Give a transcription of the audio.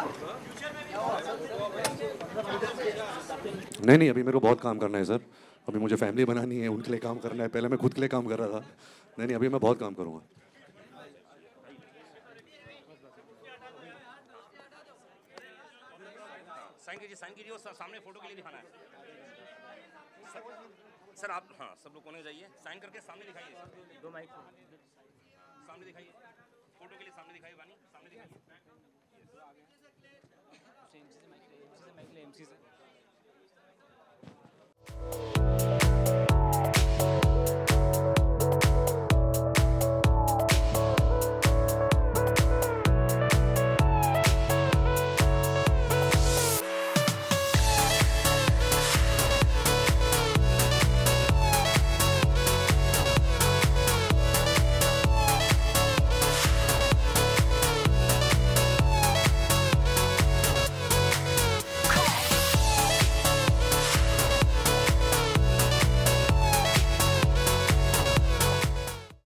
नहीं नहीं, अभी मेरे को बहुत काम करना है सर। अभी मुझे फैमिली बनानी है, उनके लिए काम करना है। पहले मैं खुद के लिए काम कर रहा था। नहीं नहीं, अभी मैं बहुत काम करूँगा। साइन कीजिए, सामने फोटो के लिए दिखाना है सर। आप हाँ, सब लोग कोने जाइए, साइन करके सामने दिखाइए। दो माइक सामने दिखाइए, फोटो के लिए सामने दिखाइए। वानी सामने दिखाइए।